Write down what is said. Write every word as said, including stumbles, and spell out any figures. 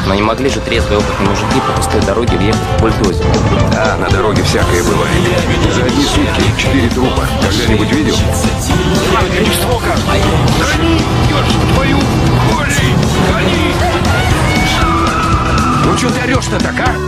Но не могли же трезвые опытные мужики по пустой дороге въехать в бульдозер. Да, на дороге всякое бывает. За одни сутки четыре трупа. Когда-нибудь видел? Гони, ешь твою, гони, гони! Ну что ты орешь-то так, а?